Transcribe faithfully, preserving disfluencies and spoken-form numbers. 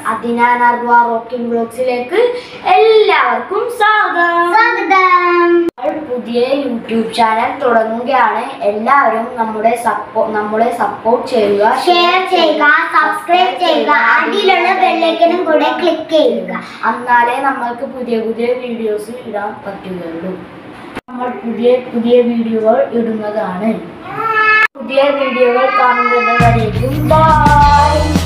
Adina Narwa Rocking Vlogsilekku എല്ലാവർക്കും സ്വാഗതം. സ്വാഗതം. പുതിയ യൂട്യൂബ് ചാനൽ തുടങ്ങുകയാണ്. എല്ലാവരും നമ്മുടെ സപ്പോർട്ട് നമ്മളെ സപ്പോർട്ട് ചെയ്യുക, ഷെയർ ചെയ്യുക, സബ്സ്ക്രൈബ് ചെയ്യുക, അടിയിലുള്ള ബെൽ ഐക്കണും കൂടെ ക്ലിക്ക് ചെയ്യുക. എന്നാലേ നമ്മൾക്ക് പുതിയ പുതിയ വീഡിയോസ് ഇടാൻ പറ്റുകയുള്ളൂ. നമ്മൾ പുതിയ പുതിയ വീഡിയോകൾ ഇടുന്നതാണ്. പുതിയ വീഡിയോകൾ കാണുന്നതുവരേക്കും ബൈ.